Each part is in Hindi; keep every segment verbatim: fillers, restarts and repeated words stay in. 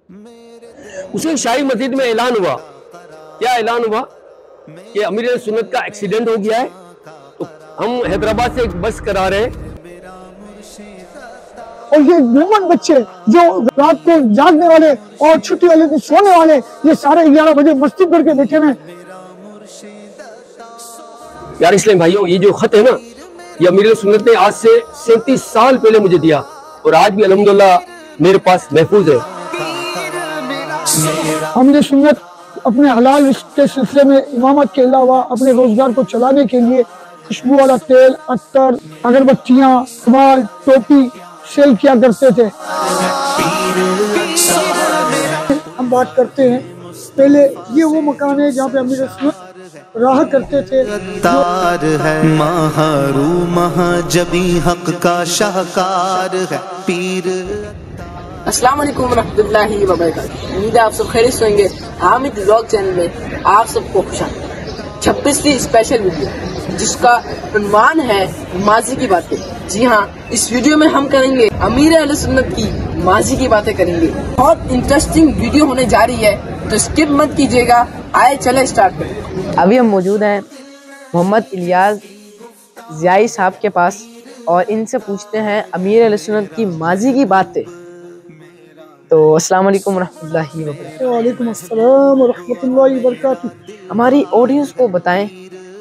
उसे शाही मस्जिद में ऐलान हुआ, क्या ऐलान हुआ कि अमीर सुन्नत का एक्सीडेंट हो गया है, तो हम हैदराबाद से एक बस करा रहे हैं। और ये बेमन बच्चे जो रात को जागने वाले और छुट्टी वाले को सोने वाले, ये सारे ग्यारह बजे मस्जिद करके बैठे हैं। यार इस्लाम भाइयों, ये जो खत है ना, ये अमीर सुन्नत ने आज से सैंतीस साल पहले मुझे दिया और आज भी अल्हम्दुलिल्लाह मेरे पास महफूज है। अमीर सुन्नत अपने हलाल के सिलसिले में इमामत के अलावा अपने रोजगार को चलाने के लिए खुशबू वाला तेल, अत्तर, अगरबत्तियां, रुमाल, टोपी सेल किया करते थे। हम बात करते हैं पहले, ये वो मकान है जहाँ पे अमीर सुन्नत रहा करते थे। तार है महारू महाजबी हक का शाहकार है पीर। अस्सलाम वालेकुम रहमतुल्लाहि व बरकातहू। उम्मीद है आप सब खैरियत से होंगे। हामिद व्लॉग चैनल में आप सबको खुशामदीद। छब्बीसवीं स्पेशल वीडियो जिसका उन्वान है माजी की बातें। जी हाँ, इस वीडियो में हम करेंगे अमीर अहले सुन्नत की माजी की बातें करेंगे। बहुत इंटरेस्टिंग वीडियो होने जा रही है, तो स्किप मत कीजिएगा। आए चले स्टार्ट करें। अभी हम मौजूद हैं मोहम्मद इलियास ज़ियाई साहब के पास और इनसे पूछते हैं अमीर अहले सुन्नत की माजी की बातें। तो अस्सलाम वालेकुम रहमतुल्लाहि व बरकातहू। वालेकुम अस्सलाम व रहमतुल्लाहि व बरकातहू। हमारी ऑडियंस को बताएं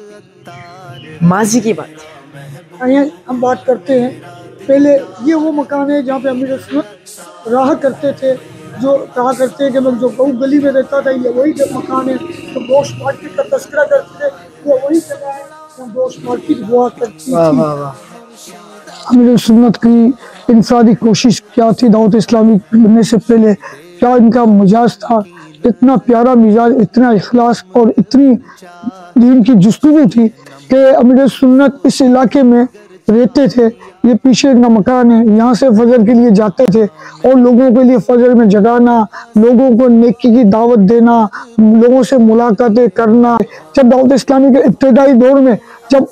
माजी की बात। आइए हम बात करते हैं पहले, ये वो मकान है जहाँ पे अमीर सुन्नत रहा करते थे। जो कहा करते हैं कि मैं जो गऊ गली में रहता था, ये वही मकान है। तो गोश्त मार्केट का तस्करा करते थे, ये वही जगह है जहाँ गोश्त मार्केट हुआ करती थी। अमीर सुन्नत की इंसानी कोशिश क्या थी दावत इस्लामी बनने से पहले, क्या इनका मिजाज था, इतना प्यारा मिजाज, इतना इखलास और इतनी दीन की जुस्तजू थी कि अमीर सुन्नत इस इलाके में रहते थे। ये पीछे इनका मकान है, यहाँ से फजर के लिए जाते थे और लोगों के लिए फजर में जगाना, लोगों को नेकी की दावत देना, लोगों से मुलाकातें करना। जब दावत इस्लामी के इब्तदाई दौर में जब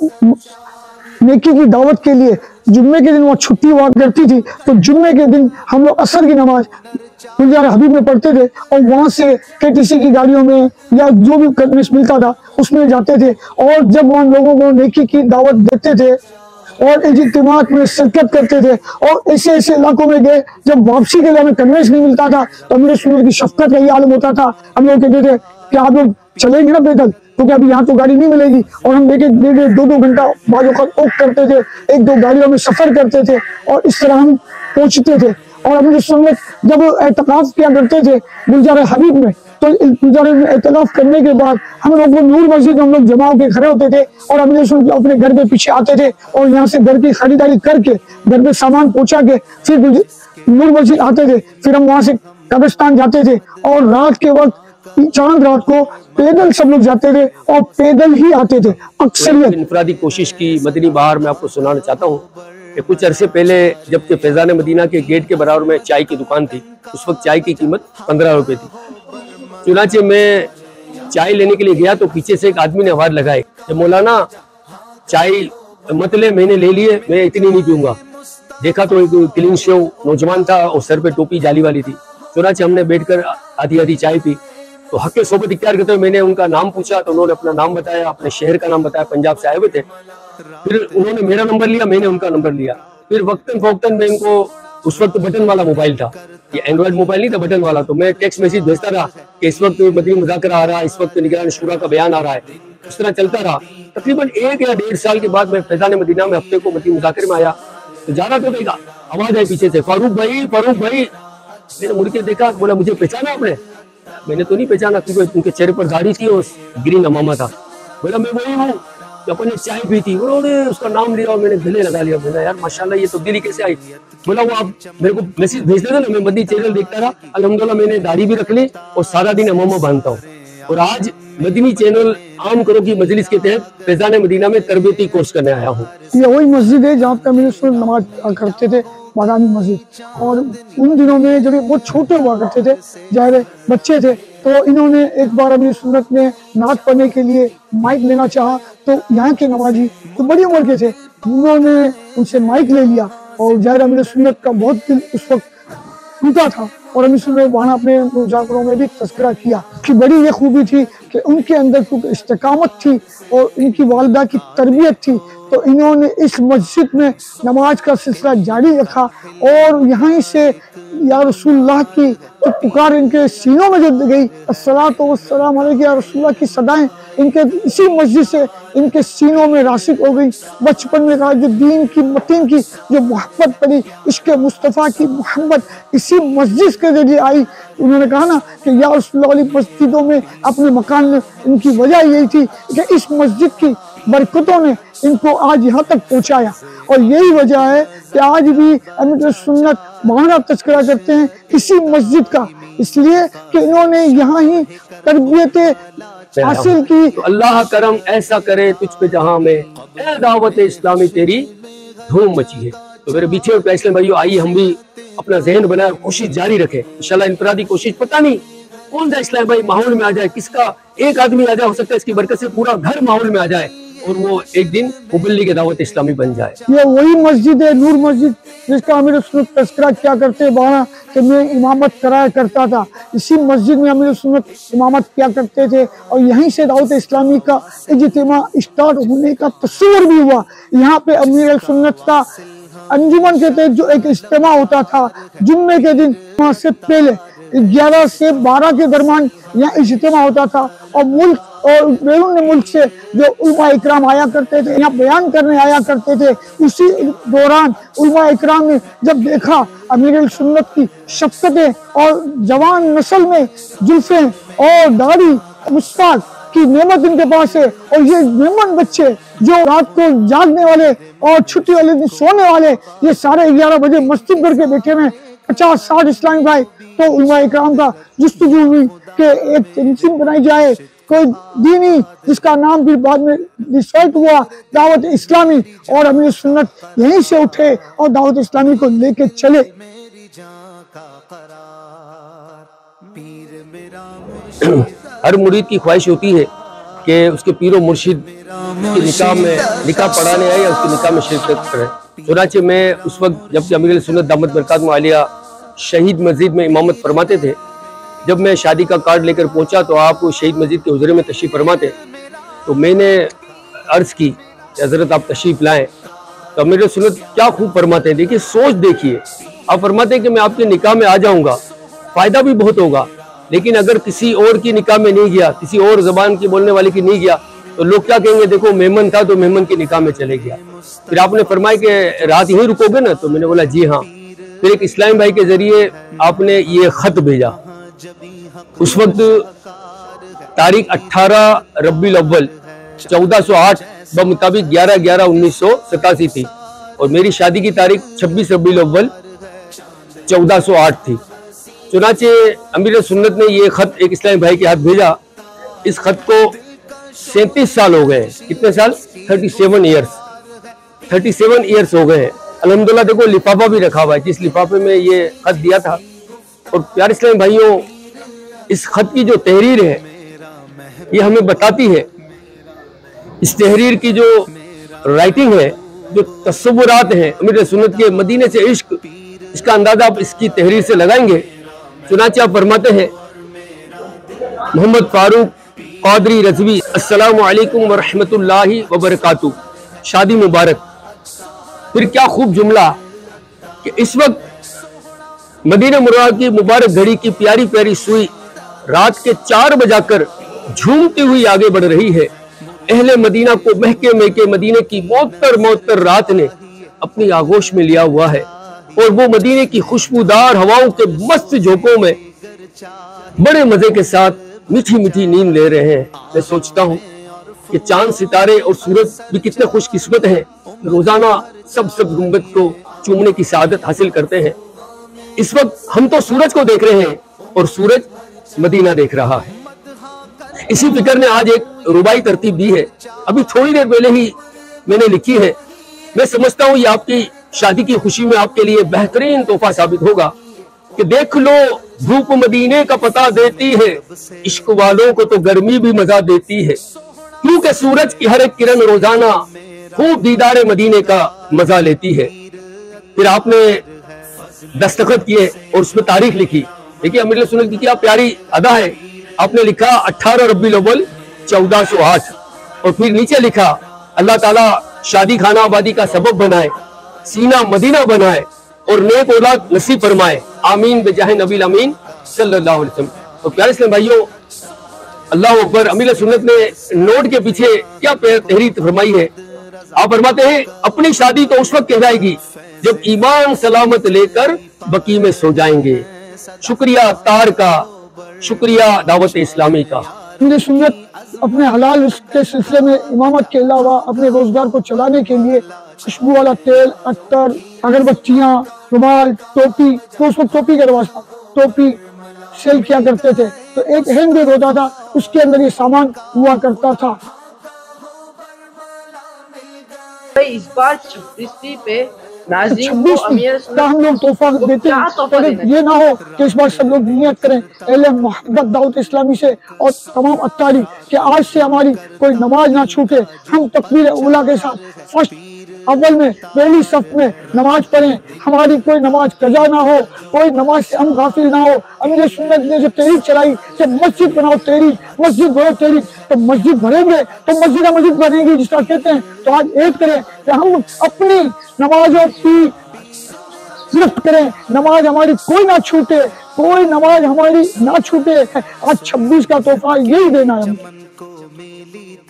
नेकी की दावत के लिए जुम्मे के दिन वहाँ छुट्टी हुआ करती थी, तो जुम्मे के दिन हम लोग असर की नमाज गुलजार हबीब में पढ़ते थे और वहाँ से केटीसी की गाड़ियों में या जो भी कन्वेंस मिलता था उसमें जाते थे। और जब वहाँ लोगों को नेकी की दावत देते थे और इज्तिमात में शिरकत करते थे और ऐसे ऐसे इलाकों में गए जब वापसी के लिए हमें कन्वेंस नहीं मिलता था, तो अमीर सुन्नत की शफकत का ये आलम होता था। हम लोग कहते थे कि आप लोग चलेंगे ना पैदल, क्योंकि अभी यहाँ तो गाड़ी नहीं मिलेगी। और हम लेके डेढ़ दो दो घंटा बाजू का ओक करते थे, एक दो गाड़ियों में सफर करते थे और इस तरह हम पहुंचते थे। और अमीर सुन्नत जब एतकाफ किया करते थे गुलजार हबीब में, तो गुलजार में एतकाफ करने के बाद हम लोग को नूर मस्जिद हम लोग जमा होकर खड़े होते थे और अमीर सुन्नत अपने घर के पीछे आते थे और यहाँ से घर की खरीदारी करके घर में सामान पहुंचा के फिर नूर मस्जिद आते थे। फिर हम वहाँ से कब्रिस्तान जाते थे और रात के वक्त चांद रात को पैदल सब लोग जाते थे और पैदल ही आते थे। अक्सर इनफरादी कोशिश की मदनी बहार में आपको सुनाना चाहता हूँ कि कुछ अरसे पहले जबकि फैजान मदीना के गेट के बराबर में चाय की दुकान थी, उस वक्त चाय की कीमत पंद्रह रुपए थी। चुनाचे में चाय लेने के लिए गया तो पीछे से एक आदमी ने आवाज लगाई कि मौलाना चाय मतलब मैंने ले लिए, मैं इतनी नहीं पीऊंगा। देखा तो एक क्लीन शेव नौजवान था और सर पे टोपी जाली वाली थी। चुनाचे हमने बैठकर आधी आधी चाय पी। तो हक सोबत इख्तियार करते हुए मैंने उनका नाम पूछा तो उन्होंने अपना नाम बताया, अपने शहर का नाम बताया, पंजाब से आए हुए थे। फिर उन्होंने मेरा नंबर लिया, मैंने उनका नंबर लिया। फिर वक्तन फौक्तन में इनको, उस वक्त बटन वाला मोबाइल था, ये एंड्रॉइड मोबाइल नहीं था, बटन वाला, तो मैं टेक्स्ट मैसेज भेजता रहा कि इस वक्त मदनी मुज़ाकरा आ रहा है, इस वक्त निगरान शुरा का बयान आ रहा है। उस तरह चलता रहा। तकरीबन एक या डेढ़ साल के बाद मैं फैजान मदीना में हफ्ते को मदनी मुज़ाकरे में आया तो जा रहा तो आवाज आई पीछे से, फारूक भाई फारूक भाई। मैंने मुड़ के देखा, बोला मुझे पहचाना आपने? मैंने तो नहीं पहचाना क्योंकि उनके चेहरे पर दाढ़ी थी और ग्रीन अमामा था। बोला मैं वही हूँ जो अपन ने चाय पी थी। उन्होंने उसका नाम लिया और मैंने गले लगा लिया। बोला यार माशाल्लाह ये तब्दीली कैसे आई? बोला वो आप मेरे को मैसेज भेज देते ना, मैं मदनी चैनल देखता रहा, अल्हम्दुलिल्लाह मैंने दाढ़ी भी रख ली और सारा दिन अमामा बांधता हूँ। और आज मदनी चैनल आम करो की मजलिस के तहत फैजान मदीना में तरबियती कोर्स करने आया हूँ। ये वही मस्जिद है जहाँ पे अमीर सुन्नत नमाज करते थे, बागानी मस्जिद। और उन दिनों में जब ये बहुत छोटे हुआ करते थे, जाहिर बच्चे थे, तो इन्होंने एक बार अमीर सुन्नत ने नात पढ़ने के लिए माइक लेना चाहा, तो यहाँ के नवाजी तो बड़ी उम्र के थे, उन्होंने उनसे माइक ले लिया और जाहिर अमीर सुन्नत का बहुत दिल उस वक्त टूटा था और अमीर सुन्नत वहाँ अपने मुजाकरों में भी तस्करा किया कि बड़ी ये खूबी थी कि उनके अंदर क्योंकि इस्तिकामत थी और उनकी वालिदा की तरबियत थी, तो इन्होंने इस मस्जिद में नमाज का सिलसिला जारी रखा और यहीं से या रसूलुल्लाह की तो पुकार इनके सीनों में जो गई, अस्सलातु वस्सलाम अलैका या रसूलुल्लाह की सदाएं इनके इसी मस्जिद से इनके सीनों में रासिक हो गई। बचपन में कहा जो दीन की मतीन की जो मोहब्बत पड़ी, इश्क मुस्तफ़ा की मोहब्बत इसी मस्जिद के जरिए आई। उन्होंने कहा ना कि या रसूलुल्लाह वाली मस्जिदों में अपने मकान में, इनकी वजह यही थी कि इस मस्जिद की बरकतों ने इनको आज यहाँ तक पहुँचाया और यही वजह है कि आज भी अमीर सुन्नत महाना तस्करा करते हैं इसी मस्जिद का, इसलिए कि इन्होंने यहाँ ही तरबियत हासिल की। तो अल्लाह करम ऐसा करे तुझ पे जहां में, ए दावत इस्लामी तेरी धूम मची है। तो मेरे पीछे फैसले भाइयों, आइए हम भी अपना जहन बनाए, कोशिश जारी रखें। इंशाल्लाह इनफरादी कोशिश, पता नहीं कौन सा इस्लाम भाई माहौल में आ जाए, किसका एक आदमी आ जाए, हो सकता है इसकी बरकत से पूरा घर माहौल में आ जाए और वो एक दिन मुबल्लिग दावत इस्लामी बन जाए। ये वही मस्जिद है, नूर मस्जिद, जिसका अमीर सुन्नत तस्करा क्या करते बारह कि मैं इमामत कराया करता था। इसी मस्जिद में अमीर सुन्नत इमामत किया करते थे और यहीं से दावत इस्लामी का इज्तिमा स्टार्ट होने का तस्वीर भी हुआ। यहाँ पे अमीर सुन्नत का अंजुमन के तहत जो एक इज्तिमा होता था जुम्मे के दिन, वहाँ से पहले ग्यारह से बारह के दरमियान यहाँ इज्तिमा होता था और मुल्क और बैरून मुल्क से जो उलमा इकराम आया करते थे, यहाँ बयान करने आया करते थे। उसी दौरान उलमा इकराम ने जब देखा अमीर सुन्नत की शफ़क़तें और जवान नस्ल में जुल्फें और दाढ़ी मुस्ताक की नेमत इनके पास है और ये मेमन बच्चे जो रात को जागने वाले और छुट्टी वाले दिन सोने वाले, ये सारे ग्यारह बजे मस्जिद भर के बैठे में पचास साठ इस्लामी भाई। तो उलमा इकराम का जुस्तजू हुई कि एक तंजीम बनाई जाए, कोई दीनी, जिसका नाम फिर बाद में डिसाइड हुआ दावत इस्लामी, और अमीर सुन्नत यहीं से उठे और दावत इस्लामी को लेके चले। हर मुरीद की ख्वाहिश होती है कि उसके पीरो मुर्शिद के निकाह में निकाह पढ़ाने आए या उसके निकाह में शिरकत करें। चुनाचे मैं उस वक्त जबकि अमीर सुन्नत दामत बरकातुहू आलिया शहीद मस्जिद में इमामत फरमाते थे, जब मैं शादी का कार्ड लेकर पहुंचा तो आप शहीद मस्जिद के हुजरे में तशरीफ़ फरमाते, तो मैंने अर्ज़ की हज़रत आप तशरीफ़ लाएँ। तो अमीर सुन्नत क्या खूब फरमाते हैं, देखिए सोच देखिए, आप फरमाते हैं कि मैं आपके निकाह में आ जाऊँगा, फ़ायदा भी बहुत होगा, लेकिन अगर किसी और की निकाह में नहीं गया, किसी और ज़बान की बोलने वाले की नहीं गया, तो लोग क्या कहेंगे, देखो मेमन था तो मेमन की निकाह में चले गया। फिर आपने फरमाया कि रात यहीं रुकोगे ना, तो मैंने बोला जी हाँ। फिर एक इस्लामी भाई के जरिए आपने ये खत भेजा। उस वक्त तारीख अठारह रबीउल अव्वल चौदह सौ आठ ब मुताबिक ग्यारह ग्यारह उन्नीस सौ सतासी थी और मेरी शादी की तारीख छब्बीस रबीउल अव्वल चौदह सौ आठ थी। चुनाचे अमीर सुन्नत ने ये खत एक इस्लामी भाई के हाथ भेजा। इस खत को सैंतीस साल हो गए। कितने साल? Thirty seven years thirty seven years हो गए हैं। अल्हम्दुलिल्लाह देखो लिफाफा भी रखा हुआ है, जिस लिफाफे में ये खत दिया था। और प्यारे इस्लामी भाइयों, इस खत की जो तहरीर है ये हमें बताती है, इस तहरीर की जो राइटिंग है, जो तस्वुरात हैं अमीर सुन्नत के मदीने से इश्क, इसका अंदाजा आप इसकी तहरीर से लगाएंगे। चुनाचे आप फरमाते हैं, मोहम्मद फारूक कादरी रज़वी, अस्सलामु अलैकुम व रहमतुल्लाहि व बरकातुहू, शादी मुबारक। फिर क्या खूब जुमला कि इस वक्त मदीना मुनव्वरा की मुबारक घड़ी की प्यारी प्यारी सुई रात के चार बजाकर झूमती हुई आगे बढ़ रही है। अहले मदीना को महके महके मदीने की मोहत्तर मोहत्तर रात ने अपनी आगोश में लिया हुआ है और वो मदीने की खुशबूदार हवाओं के मस्त झोंकों में बड़े मजे के साथ मीठी मीठी नींद ले रहे हैं। मैं सोचता हूँ कि चांद सितारे और सूरज भी कितने खुशकिस्मत हैं, रोजाना सब सब गुंबद को चूमने की सादत हासिल करते हैं। इस वक्त हम तो सूरज को देख रहे हैं और सूरज मदीना देख रहा है। इसी फिक्र ने आज एक रुबाई तरतीब दी है, अभी थोड़ी देर पहले ही मैंने लिखी है। मैं समझता हूँ ये आपकी शादी की खुशी में आपके लिए बेहतरीन तोहफा साबित होगा कि देख लो धूप मदीने का पता देती है, इश्क वालों को तो गर्मी भी मजा देती है, क्योंकि सूरज की हर एक किरण रोजाना खूब दीदारे मदीने का मजा लेती है। फिर आपने दस्तखत किए और उसमें तारीख लिखी देखिए अमीर सुन्नत की क्या प्यारी अदा है। आपने लिखा अठारह रबीउल अव्वल चौदह सौ आठ और फिर नीचे लिखा अल्लाह ताला शादी खाना आबादी का सबब बनाए, सीना मदीना बनाए और नेक औलाद नसीब फरमाए, आमीन बेजाहे नबी अमीन सल्लल्लाहु अलैहि वसल्लम। तो प्यारे इस्लाम भाइयों, अल्लाह अकबर। अमीर सुन्नत ने नोट के पीछे क्या तहरीर फरमाई है। आप फरमाते हैं अपनी शादी तो उस वक्त कहलाएगी जब ईमान सलामत लेकर बकी में सो जाएंगे। शुक्रिया तार का, शुक्रिया दावत इस्लामी का। अमीर सुन्नत अपने हलाल के सिलसिले में इमामत के अलावा अपने रोजगार को चलाने के लिए खुशबू वाला तेल, अत्तर, अगरबत्तियाँ, रुमाल, टोपी, तो उस वक्त टोपी का रिवाज था, टोपी सेल किया करते थे। तो एक हैंडबैग होता था, उसके अंदर ये सामान हुआ करता था। भाई इस बार छब्बीसवीं पे नाज़रीन को छब्बीस अमीर का हम लोग तोहफा देते हैं, तो ये ना हो कि इस बार सब लोग नियत करें अहले मोहब्बत दावत इस्लामी से और तमाम अत्तारी कि आज से हमारी कोई नमाज ना छूटे। हम तकबीर उला के साथ फर्स्ट अव्वल में पहली सफ में नमाज पढ़ें, हमारी कोई नमाज कजा ना हो, कोई नमाज से हम गाफिल ना हो। अमीर सुन्नत ने जो तहरीक चलाई कि मस्जिद बनाओ तेरी, मस्जिद भरो तेरी, तो मस्जिद भरेंगे तो मस्जिद मस्जिद बनेगी जिसका कहते हैं। तो आज एक करें कि हम अपनी नमाजों की हिफाजत करें, नमाज हमारी कोई ना छूटे, कोई नमाज हमारी ना छूटे। आज छब्बीस का तोहफा यही देना है।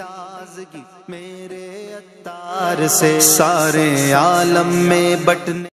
मेरे अत्तार से सारे आलम में बटने